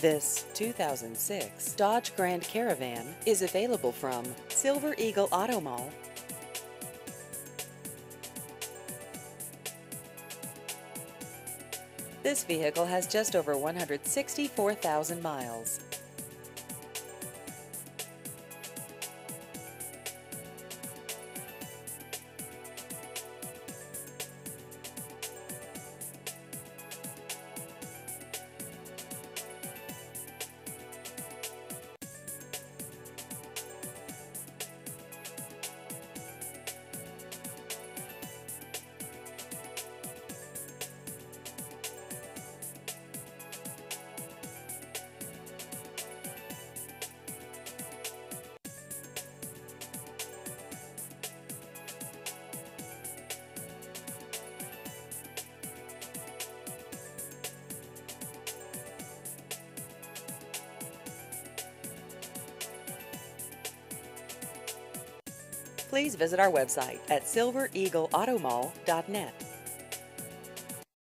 This 2006 Dodge Grand Caravan is available from Silver Eagle Auto Mall. This vehicle has just over 164,000 miles. Please visit our website at silvereagleautomall.net.